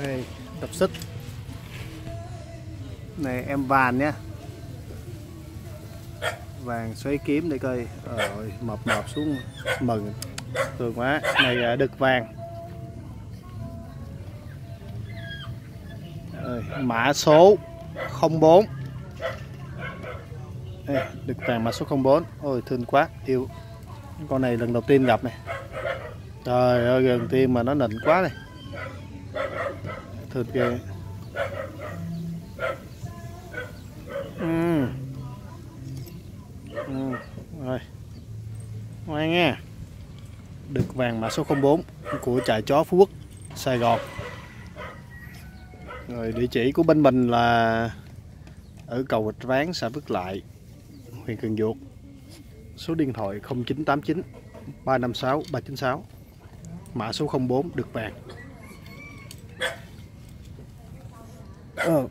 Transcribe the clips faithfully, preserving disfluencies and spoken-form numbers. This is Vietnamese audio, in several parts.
Đây, tập xích này em vàng nhé, vàng xoáy kiếm để coi rồi mập mập xuống mừng thường quá. Này đực vàng rồi, mã số không bốn. Đây, đực vàng mã số không bốn. Ôi thương quá, yêu con này lần đầu tiên gặp này. Trời ơi gần tim mà nó nịnh quá này, thương ghê. Ừ. Ừ. Rồi ngoan nha. Đực vàng mã số không bốn của trại chó Phú Quốc, Sài Gòn. Rồi địa chỉ của bên mình là ở cầu Rạch Ván, xã Phước Lại, huyện Cần Duộc. Số điện thoại không chín tám chín ba năm sáu ba chín sáu. Mã số không bốn đực vàng. Ờ,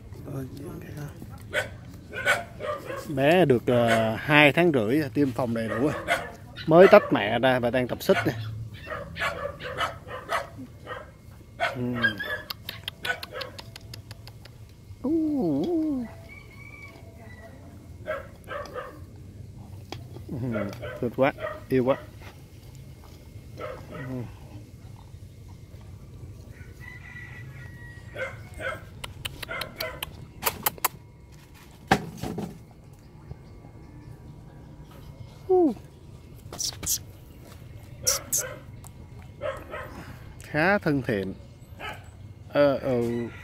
bé được uh, hai tháng rưỡi, tiêm phòng đầy đủ rồi. Mới tách mẹ ra và đang tập xích nè. Ừ. Uh. Ừ. Tuyệt quá, yêu quá. Ừ. Uh. Khá thân thiện. Ờ, ừ.